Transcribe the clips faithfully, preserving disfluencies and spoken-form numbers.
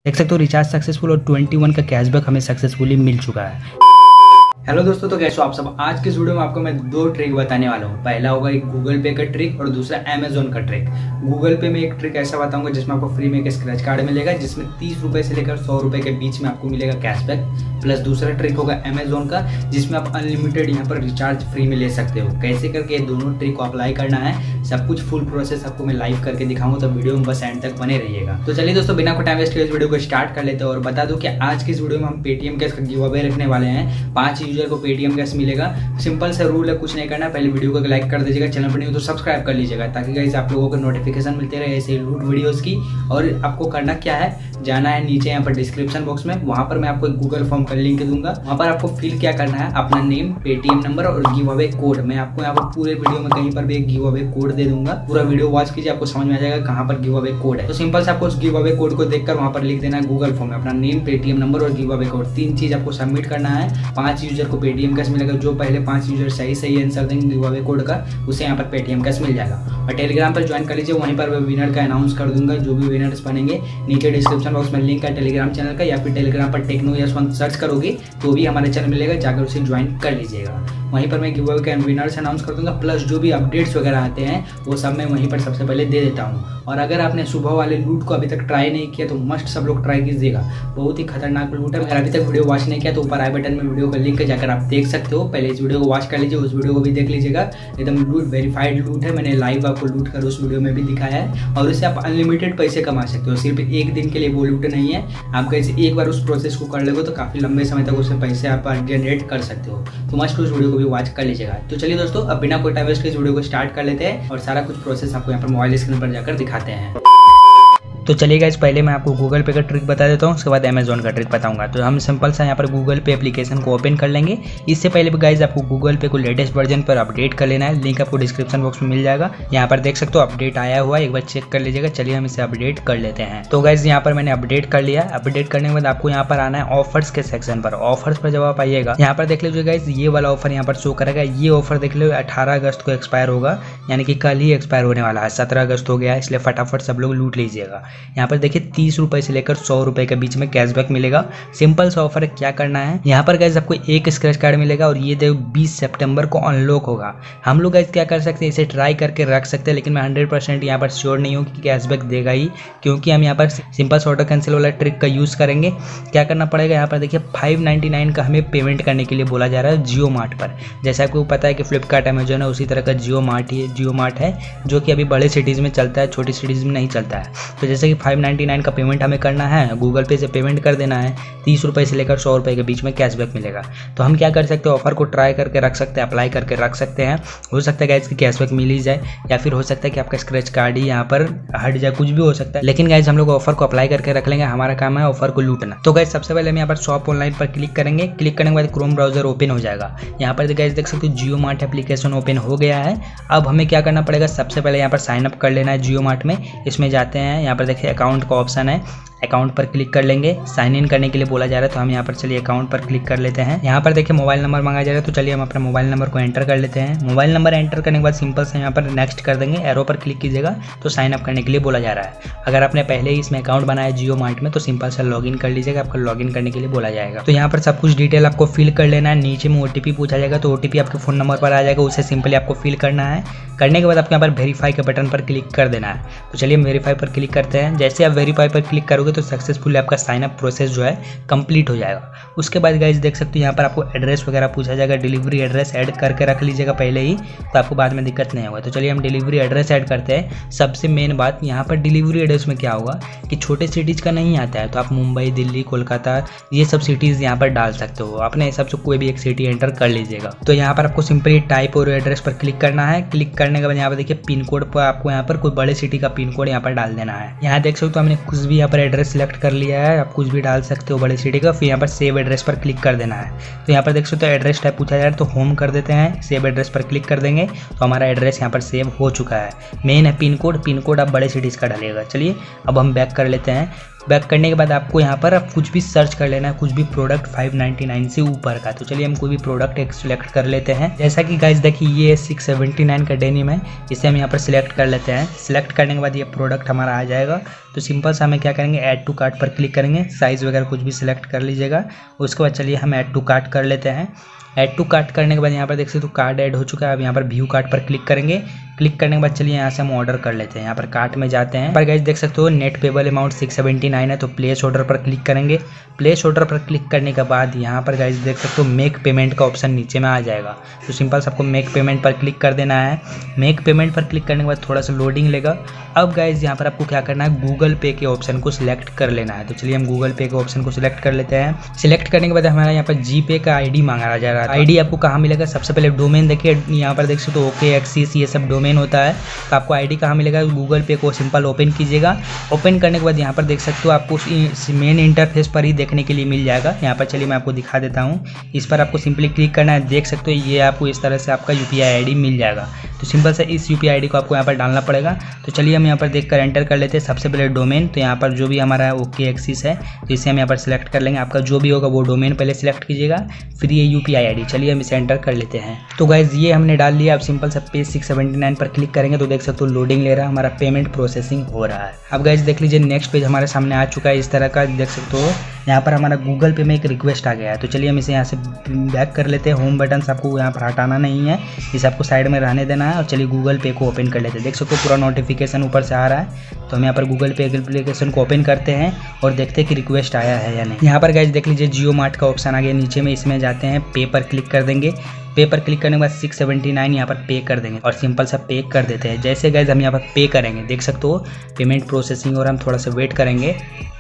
देख सकते हो रिचार्ज सक्सेसफुल और ट्वेंटी वन का कैशबैक हमें सक्सेसफुली मिल चुका है। हेलो दोस्तों, तो कैसे हो आप सब। आज के वीडियो में आपको मैं दो ट्रिक बताने वाला हूँ। पहला होगा एक गूगल पे का ट्रिक और दूसरा अमेजोन का ट्रिक। गूगल पे में एक ट्रिक ऐसा बताऊंगा जिसमें आपको फ्री में एक स्क्रैच कार्ड मिलेगा, जिसमें तीस रुपए से लेकर सौ रुपए के बीच में आपको मिलेगा कैशबैक। प्लस दूसरा ट्रिक होगा अमेजोन का, जिसमें आप अनलिमिटेड यहाँ पर रिचार्ज फ्री में ले सकते हो। कैसे करके ये दोनों ट्रिक को अप्लाई करना है, सब कुछ फुल प्रोसेस आपको मैं लाइव करके दिखाऊंगा, तो वीडियो में बस एंड तक बने रहिएगा। तो चलिए दोस्तों, बिना कोई टाइम वेस्ट किए इस वीडियो को स्टार्ट कर लेते हैं। और बता दूं कि आज की इस वीडियो में हम पेटीएम कैश का गिव अवे रखने वाले हैं। पांच यूजर को पेटीएम कैश मिलेगा। सिंपल सा रूल है, कुछ नहीं करना, पहले वीडियो को लाइक कर दीजिएगा, चैनल पर नहीं हो तो सब्सक्राइब कर लीजिएगा, ताकि गाइस आप लोगों को नोटिफिकेशन मिलते रहे ऐसे लूट वीडियोस की। और आपको करना क्या है, जाना है नीचे यहाँ पर डिस्क्रिप्शन बॉक्स में, वहां पर मैं आपको एक गूगल फॉर्म का लिंक दूंगा। वहां पर आपको फिल क्या करना है, अपना नेम, पेटीएम नंबर और गिव अवे कोड। मैं आपको यहाँ पर पूरे वीडियो में कहीं पर भी एक गिव अवे कोड दे दूंगा। पूरा वीडियो वॉच कीजिए, आपको समझ में आ जाएगा कहाँ पर गिव अवे कोड है। तो सिंपल से आपको उस गिव अवे कोड को देखकर वहां पर लिख देना है गूगल फॉर्म में अपना नेम, पेटीएम नंबर और गिव अवे कोड। तीन चीज आपको सबमिट करना है। पांच यूजर को पेटीएम कैश मिलेगा। जो पहले पांच यूजर सही सही आंसर देंगे गिव अवे कोड का, उसे यहाँ पर पेटीएम कैश मिल जाएगा। और टेलीग्राम पर ज्वाइन कर लीजिए, वहीं पर मैं विनर का अनाउंस कर दूंगा। जो भी विनर्स बनेंगे नीचे डिस्क्रिप्शन बॉक्स में लिंक है टेलीग्राम चैनल का, या फिर टेलीग्राम पर टेक्नो यशवंत सर्च करोगे तो भी हमारे चैनल मिलेगा, जाकर उसे ज्वाइन कर लीजिएगा। वहीं पर मैं गिव अवे के विनर्स अनाउंस कर दूंगा। प्लस जो भी अपडेट्स वगैरह आते हैं वो सब मैं वहीं पर सबसे पहले दे देता हूँ। और अगर आपने सुबह वाले लूट को अभी तक ट्राई नहीं किया तो मस्ट सब लोग ट्राई कीजिएगा, बहुत ही खतरनाक लूट है। अगर अभी तक वीडियो वॉच नहीं किया तो ऊपर आई बटन में वीडियो का लिंक है, जाकर आप देख सकते हो। पहले इस वीडियो को वॉच कर लीजिए, उस वीडियो को भी देख लीजिएगा। एकदम लूट वेरीफाइड लूट है, मैंने लाइव आपको लूट कर उस वीडियो में भी दिखाया है। और उससे आप अनलिमिटेड पैसे कमा सकते हो। सिर्फ एक दिन के लिए वो लूट नहीं है, आप कैसे एक बार उस प्रोसेस को कर लोगे तो काफी लंबे समय तक उससे पैसे आप जनरेट कर सकते हो। तो मस्ट उस वीडियो को भी वॉच कर लीजिएगा। तो चलिए दोस्तों, अब बिना कोई टाइम वेस्ट के इस वीडियो को स्टार्ट कर लेते हैं और सारा कुछ प्रोसेस आपको यहाँ पर मोबाइल स्क्रीन पर जाकर दिखाते हैं। तो चलिए गाइस, पहले मैं आपको गूगल पे का ट्रिक बता देता हूँ, उसके बाद अमेजोन का ट्रिक बताऊंगा। तो हम सिंपल सा यहाँ पर गूगल पे एप्लीकेशन को ओपन कर लेंगे। इससे पहले भी गाइस आपको गूगल पे को लेटेस्ट वर्जन पर अपडेट कर लेना है। लिंक आपको डिस्क्रिप्शन बॉक्स में मिल जाएगा। यहाँ पर देख सकते हो अपडेट आया हुआ है, एक बार चेक कर लीजिएगा। चलिए हम इसे अपडेट कर लेते हैं। तो गाइस यहाँ पर मैंने अपडेट कर लिया। अपडेट करने के बाद आपको यहाँ पर आना है ऑफर्स के सेक्शन पर। ऑफर्स पर जब आप आइएगा, यहाँ पर देख लीजिए गाइस, ये वाला ऑफर यहाँ पर शो करेगा। ये ऑफर देख लो अठारह अगस्त को एक्सपायर होगा, यानी कि कल ही एक्सपायर होने वाला है। सत्रह अगस्त हो गया, इसलिए फटाफट सब लोग लूट लीजिएगा। यहाँ पर देखिए तीस रुपए से लेकर सौ रुपए के बीच में कैशबैक मिलेगा। सिंपल सा ऑफर है, क्या करना है, यहाँ पर गाइस आपको एक स्क्रैच कार्ड मिलेगा और ये देखो बीस सितंबर को अनलॉक होगा। हम लोग गाइस क्या कर सकते हैं, इसे ट्राई करके रख सकते हैं, लेकिन मैं हंड्रेड परसेंट यहाँ पर श्योर नहीं हूँ कि कैशबैक देगा ही, क्योंकि हम यहाँ पर सिंपल ऑटो कैंसिल वाला ट्रिक का यूज करेंगे। क्या करना पड़ेगा, यहाँ पर देखिए फाइव नाइनटी नाइन का हमें पेमेंट करने के लिए बोला जा रहा है जियो मार्ट पर। जैसा आपको पता है कि फ्लिपकार्ट अमेजोन है, उसी तरह का जियो मार्ट ही जियो मार्ट है, जो कि अभी बड़े सिटीज़ में चलता है, छोटी सिटीज़ में नहीं चलता है। तो जैसे कि फाइव नाइनटी नाइन का पेमेंट हमें करना है, गूगल पे से पेमेंट कर देना है। तीस रुपए से लेकर सौ रुपए के बीच में कैशबैक मिलेगा। तो हम क्या कर सकते हैं, ऑफर को ट्राई करके रख सकते हैं, अप्लाई करके रख सकते हैं। हो सकता है गाइस कि कैशबैक मिल ही जाए, या फिर हो सकता है कि आपका स्क्रैच कार्ड ही यहाँ पर हट जाए, कुछ भी हो सकता है। लेकिन गाइस हम लोग ऑफर को अप्लाई करके रख लेंगे, हमारा काम है ऑफर को लूटना। तो गाइस सबसे पहले हम यहाँ पर शॉप ऑनलाइन पर क्लिक करेंगे। क्लिक करने के बाद क्रोम ब्राउजर ओपन हो जाएगा। यहाँ पर गाइस देख सकते हो जियो मार्ट एप्लीकेशन ओपन हो गया है। अब हमें क्या करना पड़ेगा, सबसे पहले यहाँ पर साइन अप कर लेना है जियो मार्ट में। इसमें जाते हैं, यहाँ पर देखिए अकाउंट का ऑप्शन है, अकाउंट पर क्लिक कर लेंगे। साइन इन करने के लिए बोला जा रहा है, तो हम यहाँ पर चलिए अकाउंट पर क्लिक कर लेते हैं। यहाँ पर देखिए मोबाइल नंबर मांगा जा रहा है, तो चलिए हम अपना मोबाइल नंबर को एंटर कर लेते हैं। मोबाइल नंबर एंटर करने के बाद सिंपल से यहाँ पर नेक्स्ट कर देंगे, एरो पर क्लिक कीजिएगा तो साइन अप करने के लिए बोला जा रहा है। अगर आपने पहले ही इसमें अकाउंट बनाया जियो मार्ट में तो सिंपल से लॉगिन कर लीजिएगा, आपको लॉगिन करने के लिए बोला जाएगा। तो यहाँ पर सब कुछ डिटेल आपको फिल कर लेना है। नीचे में ओटीपी पूछा जाएगा, तो ओटीपी आपके फोन नंबर पर आ जाएगा, उसे सिंपली आपको फिल करना है। करने के बाद आपको यहाँ पर वेरीफाई के बटन पर क्लिक कर देना है। तो चलिए हम वेरीफाई पर क्लिक करते हैं। जैसे आप वेरीफाई पर क्लिक करोगे तो सक्सेसफुल आपका साइन अप प्रोसेस जो है कंप्लीट हो जाएगा। उसके बाद गाइस देख सकते हो यहाँ पर आपको एड्रेस वगैरह पूछा जाएगा, डिलीवरी एड्रेस ऐड करके रख लीजिएगा पहले ही, तो आपको बाद में दिक्कत नहीं होगा। तो चलिए हम डिलीवरी एड्रेस ऐड करते हैं। सबसे मेन बात यहाँ पर डिलीवरी एड्रेस में क्या होगा कि छोटे सिटीज़ का नहीं आता है, तो आप मुंबई, दिल्ली, कोलकाता ये सब सिटीज़ यहाँ पर डाल सकते हो। अपने हिसाब से कोई भी एक सिटी एंटर कर लीजिएगा। तो यहाँ पर आपको सिंपली टाइप और एड्रेस पर क्लिक करना है। क्लिक करने के बाद यहाँ पर देखिए पिन कोड पर आपको यहाँ पर कोई बड़े सिटी का पिन कोड यहाँ पर डाल देना है। यहाँ देख सकते हो हमने कुछ भी यहाँ पर एड्रेस सिलेक्ट कर लिया है, आप कुछ भी डाल सकते हो बड़े सिटी का। फिर यहाँ पर सेव एड्रेस पर क्लिक कर देना है। तो यहाँ पर देख सकते हो एड्रेस टाइप पूछा जा रहा है, तो होम कर देते हैं। सेव एड्रेस पर क्लिक कर देंगे तो हमारा एड्रेस यहाँ पर सेव हो चुका है। मेन है पिन कोड, पिन कोड आप बड़े सिटीज़ का डालिएगा। चलिए अब हम बैक कर लेते हैं। बैक करने के बाद आपको यहाँ पर आप कुछ भी सर्च कर लेना है, कुछ भी प्रोडक्ट फाइव नाइन्टी नाइन से ऊपर का। तो चलिए हम कोई भी प्रोडक्ट एक सिलेक्ट कर लेते हैं। जैसा कि गाइस देखिए ये सिक्स सेवेंटी नाइन का डेनिम है, इसे हम यहाँ पर सिलेक्ट कर लेते हैं। सिलेक्ट करने के बाद ये प्रोडक्ट हमारा आ जाएगा। तो सिंपल सा हमें क्या करेंगे, ऐड टू कार्ट पर क्लिक करेंगे, साइज़ वगैरह कुछ भी सिलेक्ट कर लीजिएगा। उसके बाद चलिए हम ऐड टू कार्ट कर लेते हैं। ऐड टू कार्ट करने के बाद यहाँ पर देख सकते हो कार्ड ऐड हो चुका है। अब यहाँ पर व्यू कार्ट पर क्लिक करेंगे। क्लिक करने के बाद चलिए यहाँ से हम ऑर्डर कर लेते हैं। यहाँ पर कार्ट में जाते हैं, पर गाइस देख सकते हो net payable amount six seventy nine है। तो प्लेस ऑर्डर पर क्लिक करेंगे। प्लेस ऑर्डर पर क्लिक करने के बाद यहाँ पर गाइस देख सकते हो मेक पेमेंट का ऑप्शन नीचे में आ जाएगा। तो सिंपल सबको मेक पेमेंट पर क्लिक कर देना है। मेक पेमेंट पर क्लिक करने के बाद थोड़ा सा लोडिंग लेगा। अब गाइस यहाँ पर आपको क्या करना है, गूगल पे के ऑप्शन को सिलेक्ट कर लेना है। तो चलिए हम गूगल पे के ऑप्शन को सिलेक्ट कर लेते हैं। सिलेक्ट करने के बाद हमारा यहाँ पर जी पे का आई डी मांगा जा रहा है। आई डी आपको कहाँ मिलेगा, सबसे पहले डोमेन देखिए यहाँ पर देख सकते हो ओके एक्सिस ये सब डोमेन होता है। तो आपको आईडी कहाँ मिलेगा, गूगल पे को सिंपल ओपन कीजिएगा। ओपन करने के बाद यहाँ पर देख सकते हो आपको मेन इंटरफेस पर ही देखने के लिए मिल जाएगा। यहाँ पर चलिए मैं आपको दिखा देता हूँ। इस पर आपको सिंपली क्लिक करना है। देख सकते हो ये आपको इस तरह से आपका यूपीआई आईडी मिल जाएगा। तो सिंपल से इस यूपीआई आईडी को आपको यहाँ पर डालना पड़ेगा। तो चलिए हम यहाँ पर देखकर एंटर कर लेते हैं। सबसे पहले डोमेन, तो यहाँ पर जो भी हमारा ओके एक्सिस है तो इसे हम यहाँ पर सिलेक्ट कर लेंगे। आपका जो भी होगा वो डोमेन पहले सिलेक्ट कीजिएगा, फिर ये यूपीआई आईडी। चलिए हम इसे एंटर कर लेते हैं। तो गाइज ये हमने डाल लिया। अब सिंपल सा पेज सिक्स सेवेंटी नाइन पर क्लिक करेंगे तो देख सकते हो लोडिंग ले रहा है, हमारा पेमेंट प्रोसेसिंग हो रहा है। अब गाइज देख लीजिए नेक्स्ट पेज हमारे सामने आ चुका है। इस तरह का देख सकते हो यहाँ पर हमारा गूगल पे में एक रिक्वेस्ट आ गया है। तो चलिए हम इसे यहाँ से बैक कर लेते हैं। होम बटन आपको यहाँ पर हटाना नहीं है, इसे आपको साइड में रहने देना है। और चलिए गूगल पे को ओपन कर लेते हैं। देख सकते हो पूरा नोटिफिकेशन ऊपर से आ रहा है। तो हम यहाँ पर गूगल पे एप्लीकेशन को ओपन करते हैं और देखते हैं कि रिक्वेस्ट आया है या नहीं। यहाँ पर गाइज देख लीजिए जियो मार्ट का ऑप्शन आ गया नीचे में, इसमें जाते हैं पे पर क्लिक कर देंगे। पे पर क्लिक करने के बाद सिक्स सेवेंटी नाइन यहाँ पर पे कर देंगे और सिंपल सा पे कर देते हैं। जैसे गाइज हम यहाँ पर पे करेंगे देख सकते हो पेमेंट प्रोसेसिंग, और हम थोड़ा सा वेट करेंगे।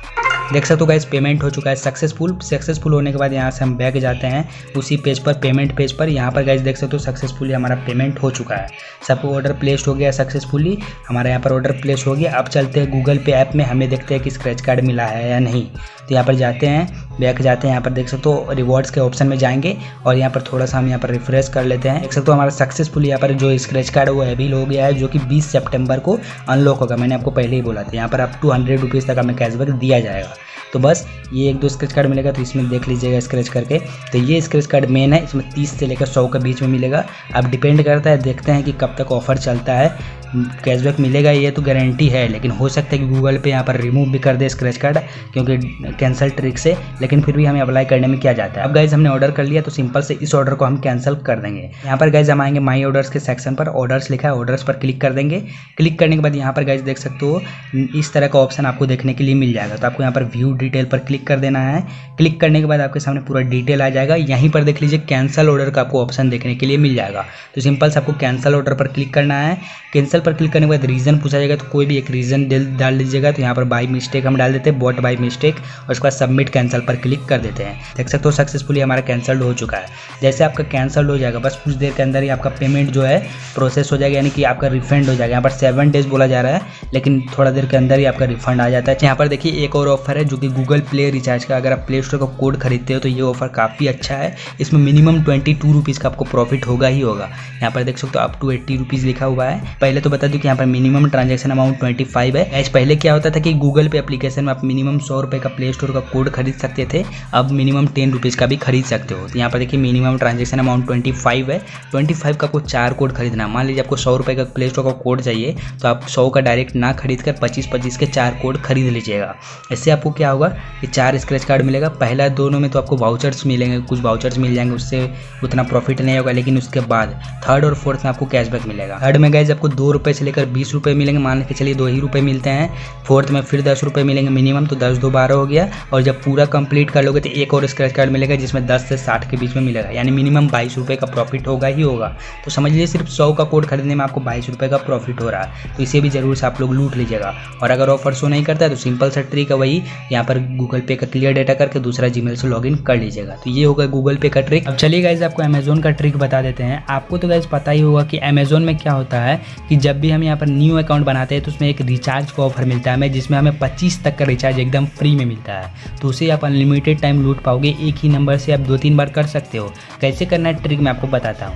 देख सकते हो गाइस पेमेंट हो चुका है सक्सेसफुल। सक्सेसफुल होने के बाद यहाँ से हम बैक जाते हैं उसी पेज पर, पेमेंट पेज पर। यहाँ पर गाइस देख सकते हो सक्सेसफुली हमारा पेमेंट हो चुका है। सब ऑर्डर प्लेस्ड हो गया सक्सेसफुली, हमारा यहाँ पर ऑर्डर प्लेस हो गया। अब चलते हैं गूगल पे ऐप में, हमें देखते हैं कि स्क्रैच कार्ड मिला है या नहीं। तो यहाँ पर जाते हैं, बैक जाते हैं, यहाँ पर देख सकते हो रिवॉर्ड्स के ऑप्शन में जाएंगे और यहाँ पर थोड़ा सा हम यहाँ पर रिफ्रेश कर लेते हैं। देख सकते हो हमारा सक्सेसफुली यहाँ पर जो स्क्रैच कार्ड वो अवेल हो गया है, जो कि बीस सितंबर को अनलॉक होगा। मैंने आपको पहले ही बोला था यहाँ पर आप टू हंड्रेड रुपीज़ तक हमें कैशबैक दिया जाएगा। तो बस ये एक दो स्क्रैच कार्ड मिलेगा, तो इसमें देख लीजिएगा स्क्रैच करके। तो ये स्क्रैच कार्ड मेन है, इसमें तीस से लेकर सौ के बीच में मिलेगा। अब डिपेंड करता है, देखते हैं कि कब तक ऑफर चलता है। कैशबैक मिलेगा ये तो गारंटी है, लेकिन हो सकता है कि गूगल पे यहाँ पर रिमूव भी कर दे स्क्रैच कार्ड, क्योंकि कैंसिल ट्रिक से, लेकिन फिर भी हमें अप्लाई करने में क्या जाता है। अब गाइज हमने ऑर्डर कर लिया तो सिंपल से इस ऑर्डर को हम कैंसिल कर देंगे। यहाँ पर गाइज हम आएंगे माई ऑर्डर्स के सेक्शन पर, ऑर्डर्स लिखा है, ऑर्डर्स पर क्लिक कर देंगे। क्लिक करने के बाद यहाँ पर गाइज देख सकते हो इस तरह का ऑप्शन आपको देखने के लिए मिल जाएगा। तो आपको यहाँ पर व्यू डिटेल पर क्लिक कर देना है। क्लिक करने के बाद आपके सामने पूरा डिटेल आ जाएगा। यहीं पर देख लीजिए कैंसिल ऑर्डर का आपको ऑप्शन देखने के लिए मिल जाएगा। तो सिंपल से आपको कैंसिल ऑर्डर पर क्लिक करना है। कैंसिल पर क्लिक करने के बाद रीज़न पूछा जाएगा, तो कोई भी एक रीज़न डाल दीजिएगा। तो यहाँ पर बाई मिस्टेक हम डाल देते हैं, बॉट बाई मिस्टेक, और उसके बाद सबमिट कैंसिल पर क्लिक कर देते हैं। देख सकते हो सक्सेसफुली हमारा कैंसिल्ड हो चुका है। जैसे आपका कैंसिल्ड हो जाएगा बस कुछ देर के अंदर ही आपका पेमेंट जो है प्रोसेस हो जाएगा, यानी कि आपका रिफंड हो जाएगा। यहाँ पर सेवन डेज बोला जा रहा है, लेकिन थोड़ा देर के अंदर ही आपका रिफंड आ जाता है। यहाँ पर देखिए एक और ऑफर है जो कि गूगल प्ले रिचार्ज का, अगर आप प्ले स्टोर का कोड खरीदते हो तो ये ऑफर काफ़ी अच्छा है। इसमें मिनिमम ट्वेंटी टू रुपीज़ का आपको प्रॉफिट होगा ही होगा। यहाँ पर देख सकते हो अप टू एट्टी रुपीज़ लिखा हुआ है। पहले तो बता दूँ कि यहाँ पर minimum transaction amount twenty five है। एज पहले क्या होता था कि गूगल पे एप्लीकेशन में आप मिनिमम सौ रुपये का प्ले स्टोर का कोड खरीद सकते थे, अब मिनिमम टेन रुपीज़ का भी खरीद सकते हो। तो यहाँ पर देखिए minimum transaction amount twenty five है। ट्वेंटी फाइव का आपको चार कोड खरीदना है। मान लीजिए आपको सौ रुपये का प्ले स्टोर का कोड चाहिए, तो आप सौ का डायरेक्ट ना खरीद कर पच्चीस पच्चीस के चार कोड खरीद लीजिएगा। इससे आपको क्या होगा कि चार स्क्रैच कार्ड मिलेगा। पहला दोनों में तो आपको वाउचर्स मिलेंगे, कुछ वाउचर्स मिल जाएंगे, उससे उतना प्रॉफिट नहीं होगा, लेकिन उसके बाद थर्ड और फोर्थ में आपको कैशबैक मिलेगा। थर्ड में गाइज आपको दो रुपये से लेकर बीस रुपये मिलेंगे, मान के चलिए दो ही रुपये मिलते हैं। फोर्थ में फिर दस रुपये मिलेंगे मिनिमम, तो दस दो बारह हो गया। और जब पूरा कंप्लीट कर लोगे तो एक और स्क्रैच कार्ड मिलेगा जिसमें दस से साठ के बीच में मिलेगा, यानी मिनिमम बाईस रुपये का प्रॉफिट होगा ही होगा। तो समझ लीजिए सिर्फ सौ का कोड खरीदने में आपको बाईस रुपये का प्रॉफिट हो रहा है। तो इसे भी जरूर से आप लोग लूट लीजिएगा। और अगर ऑफर शो नहीं करता है तो सिंपल सा ट्रिक है वही, यहाँ पर गूगल पे का क्लियर डेटा करके दूसरा जीमेल से लॉगिन कर लीजिएगा। तो ये होगा गूगल पे का ट्रिक। अब चलिए गाइज आपको अमेजोन का ट्रिक बता देते हैं। आपको तो गाइज पता ही होगा कि अमेजोन में क्या होता है कि जब भी हम यहाँ पर न्यू अकाउंट बनाते हैं तो उसमें एक रिचार्ज का ऑफर मिलता है हमें, जिसमें हमें पच्चीस तक का रिचार्ज एकदम फ्री में मिलता है। तो उसे आप अनलिमिटेड टाइम लूट पाओगे। एक ही नंबर से आप दो तीन बार कर सकते हो। कैसे करना है ट्रिक मैं आपको बताता हूँ।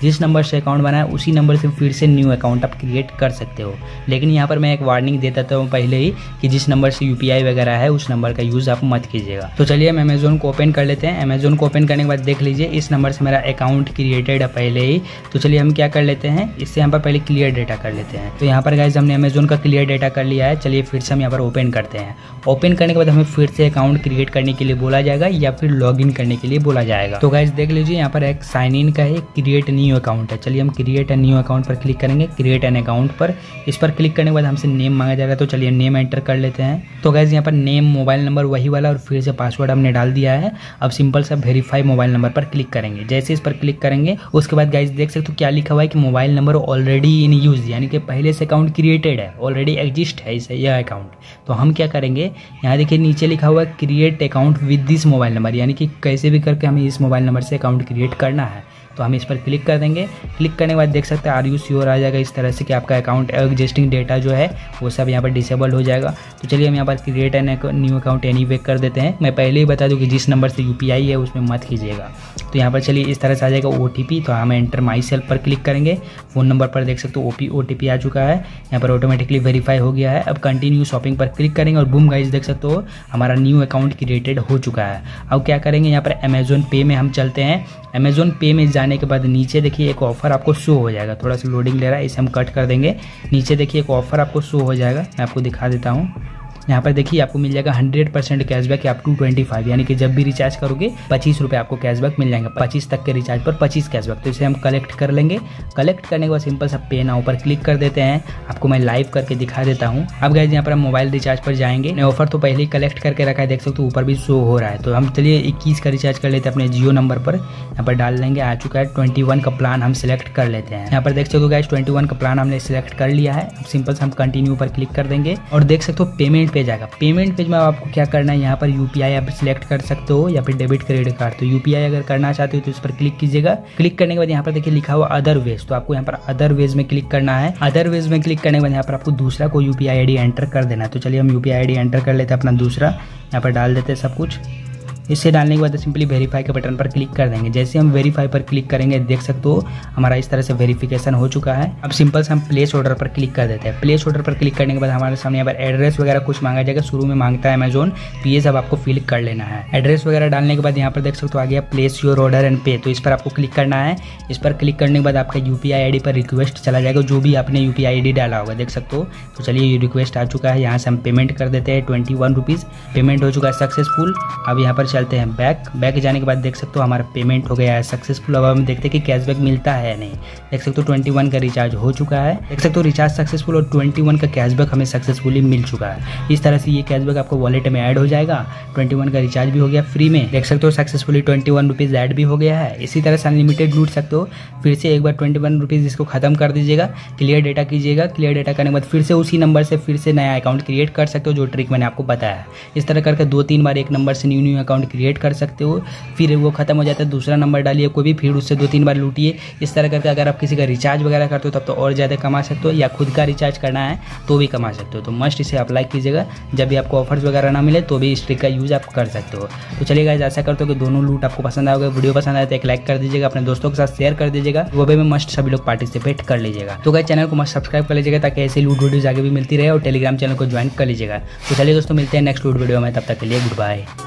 जिस नंबर से अकाउंट बनाया उसी नंबर से फिर से न्यू अकाउंट आप क्रिएट कर सकते हो। लेकिन यहाँ पर मैं एक वार्निंग दे देता हूँ पहले ही कि जिस नंबर से यूपीआई वगैरह है उस नंबर का यूज़ आप मत कीजिएगा। तो चलिए हम अमेजोन को ओपन कर लेते हैं। अमेजोन को ओपन करने के बाद देख लीजिए इस नंबर से मेरा अकाउंट क्रिएटेड है पहले ही। तो चलिए हम क्या कर लेते हैं, इससे यहाँ पर पहले क्लियर डेटा कर लेते हैं। तो यहाँ पर गाइस हमने अमेजोन का क्लियर डेटा कर लिया है। चलिए फिर से हम यहाँ पर ओपन करते हैं। ओपन करने के बाद हमें फिर से अकाउंट क्रिएट करने के लिए बोला जाएगा या फिर लॉगिन करने के लिए बोला जाएगा। तो गाइस देख लीजिए यहाँ पर एक साइन इन का है, क्रिएट न्यू अकाउंट है। चलिए हम क्रिएट ए न्यू अकाउंट पर क्लिक करेंगे, क्रिएट एन अकाउंट पर। इस पर क्लिक करने के बाद हमसे नेम मांगा जाएगा। तो चलिए नेम एंटर कर लेते हैं। तो गाइस यहाँ पर नेम, मोबाइल नंबर वही वाला और फिर से पासवर्ड हमने डाल दिया है। अब सिंपल सा वेरीफाई मोबाइल नंबर पर क्लिक करेंगे। जैसे इस पर क्लिक करेंगे उसके बाद गाइस देख सकते हो क्या लिखा हुआ है कि mobile number already in use, यानी कि पहले से अकाउंट क्रिएटेड है, ऑलरेडी एग्जिस्ट है इसे यह अकाउंट। तो हम क्या करेंगे, यहाँ देखिए नीचे लिखा हुआ है create account with this mobile number, यानी कि कैसे भी करके हमें इस मोबाइल नंबर से अकाउंट क्रिएट करना है। तो हम इस पर क्लिक कर देंगे। क्लिक करने के बाद देख सकते हैं आर यू श्योर आ जाएगा इस तरह से कि आपका अकाउंट एग्जिस्टिंग डेटा जो है वो सब यहाँ पर डिसेबल हो जाएगा। तो चलिए हम यहाँ पर create an new account anyway कर देते हैं। मैं पहले ही बता दूँ कि जिस नंबर से यूपीआई है उसमें मत कीजिएगा। तो यहाँ पर चलिए इस तरह से आ जाएगा ओटीपी। तो हम एंटर माई सेल्फ पर क्लिक करेंगे। फ़ोन नंबर पर देख सकते हो ओपी ओटीपी आ चुका है, यहाँ पर ऑटोमेटिकली वेरीफाई हो गया है। अब कंटिन्यू शॉपिंग पर क्लिक करेंगे और बूम गाइस देख सकते हो हमारा न्यू अकाउंट क्रिएटेड हो चुका है। अब क्या करेंगे, यहाँ पर अमेजोन पे में हम चलते हैं। अमेजोन पे में जाने के बाद नीचे देखिए एक ऑफर आपको शो हो जाएगा। थोड़ा सा लोडिंग ले रहा है, इसे हम कट कर देंगे। नीचे देखिए एक ऑफर आपको शो हो जाएगा, मैं आपको दिखा देता हूँ। यहाँ पर देखिए आपको मिल जाएगा hundred percent cashback up to twenty five, यानी कि जब भी रिचार्ज करोगे पच्चीस रुपये आपको कैशबैक मिल जाएंगे। पच्चीस तक के रिचार्ज पर पच्चीस कैशबैक। तो इसे हम कलेक्ट कर लेंगे। कलेक्ट करने के बाद सिंपल सा पे नाउ पर क्लिक कर देते हैं। आपको मैं लाइव करके दिखा देता हूँ। अब गाइस यहाँ पर हम मोबाइल रिचार्ज पर जाएंगे। ऑफर तो पहले ही कलेक्ट करके रखा है, देख सकते हो ऊपर भी शो हो रहा है। तो हम चलिए इक्कीस का रिचार्ज कर लेते हैं अपने जियो नंबर पर। यहाँ पर डाल देंगे, आ चुका है। ट्वेंटी वन का प्लान हम सिलेक्ट कर लेते हैं। यहाँ पर देख सकते हो गाइस ट्वेंटी वन का प्लान हमने सिलेक्ट कर लिया है। अब सिंपल से हम कंटिन्यू पर क्लिक कर देंगे और देख सकते हो पेमेंट पे जाएगा। पेमेंट पेज में आपको क्या करना है, यहाँ पर यूपीआई आप सिलेक्ट कर सकते हो या फिर डेबिट क्रेडिट कार्ड। तो यूपीआई अगर करना चाहते हो तो इस पर क्लिक कीजिएगा। क्लिक करने के बाद यहाँ पर देखिए लिखा हुआ अदर वेज, तो आपको यहाँ पर अदर वेज में क्लिक करना है। अदर वेज में क्लिक करने के बाद यहाँ पर आपको दूसरा कोई यूपीआई आईडी एंटर कर देना है। तो चलिए हम यूपीआई आईडी एंटर कर लेते हैं अपना दूसरा, यहाँ पर डाल देते हैं सब कुछ। इसे डालने के बाद सिंपली वेरीफाई के बटन पर क्लिक कर देंगे। जैसे हम वेरीफाई पर क्लिक करेंगे देख सकते हो हमारा इस तरह से वेरिफिकेशन हो चुका है। अब सिंपल से हम प्लेस ऑर्डर पर क्लिक कर देते हैं। प्लेस ऑर्डर पर क्लिक करने के बाद हमारे सामने यहाँ पर एड्रेस वगैरह कुछ मांगा जाएगा, शुरू में मांगता है अमेजोन, तो ये सब आपको फिल कर लेना है। एड्रेस वगैरह डालने के बाद यहाँ पर देख सकते हो आ गया प्लेस योर ऑर्डर एंड पे। तो इस पर आपको क्लिक करना है। इस पर क्लिक करने के बाद आपका यूपीआई आईडी पर रिक्वेस्ट चला जाएगा, जो भी आपने यूपीआई आईडी डाला होगा देख सकते हो। तो चलिए ये रिक्वेस्ट आ चुका है। यहाँ से हम पेमेंट कर देते हैं ट्वेंटी वन रुपीज़। पेमेंट हो चुका है सक्सेसफुल। अब यहाँ पर चलते हैं बैक। बैक जाने के बाद देख सकते हो हमारा पेमेंट हो गया है सक्सेसफुल। अब हम देखते हैं कि कैशबैक मिलता है या नहीं। देख सकते हो ट्वेंटी वन का रिचार्ज हो चुका है, देख सकते हो रिचार्ज सक्सेसफुल और ट्वेंटी वन का कैशबैक हमें सक्सेसफुली मिल चुका है। इस तरह से ये कैशबैक आपको वॉलेट में ऐड हो जाएगा। ट्वेंटी वन का रिचार्ज भी हो गया फ्री में, देख सकते हो successfully twenty one rupees add भी हो गया है। इसी तरह से अनलिमिटेड लूट सकते हो। फिर से एक बार ट्वेंटी वन रुपीज़ इसको खत्म कर दीजिएगा, क्लियर डेटा कीजिएगा। क्लियर डेटा करने के बाद फिर से उसी नंबर से फिर से नया अकाउंट क्रिएट कर सकते हो, जो ट्रिक मैंने आपको बताया है। इस तरह करके दो तीन बार एक नंबर से न्यू न्यू अकाउंट क्रिएट कर सकते हो। फिर वो खत्म हो जाता है, दूसरा नंबर डालिए कोई भी, फिर उससे दो तीन बार लूटिए। इस तरह करके अगर आप किसी का रिचार्ज वगैरह करते हो तब तो और ज़्यादा कमा सकते हो, या खुद का रिचार्ज करना है तो भी कमा सकते हो। तो मस्ट इसे अप्लाई कीजिएगा। जब भी आपको ऑफर्स वगैरह ना मिले तो भी इस ट्रिक का यूज़ आप कर सकते हो। तो चलिए गाइस ऐसा करते हो कि दोनों लूट आपको पसंद आएगा। वीडियो पसंद आए तो एक लाइक कर दीजिएगा, अपने दोस्तों के साथ शेयर कर दीजिएगा। वो भी में मस्ट सभी लोग पार्टिसिपेट कर लीजिएगा। तो गाइस चैनल को मस्ट सब्सक्राइब कर लीजिएगा ताकि ऐसे लूट वीडियोज आगे भी मिलती रहे, और टेलीग्राम चैनल को ज्वाइन कर लीजिएगा। तो चलिए दोस्तों मिलते हैं नेक्स्ट लूट वीडियो में, तब तक के लिए गुड बाय।